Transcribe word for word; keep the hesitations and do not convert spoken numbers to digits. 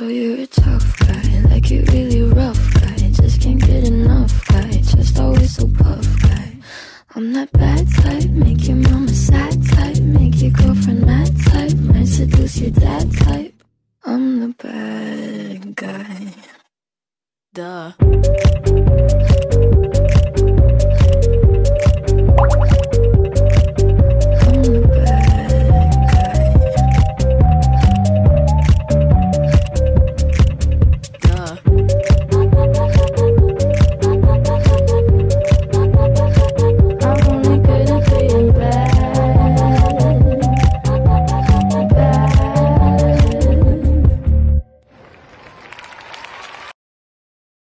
So you're a tough guy, like you really rough guy. Just can't get enough guy, just always so puff guy. I'm that bad type, make your mama sad type, make your girlfriend mad type, might seduce your dad type.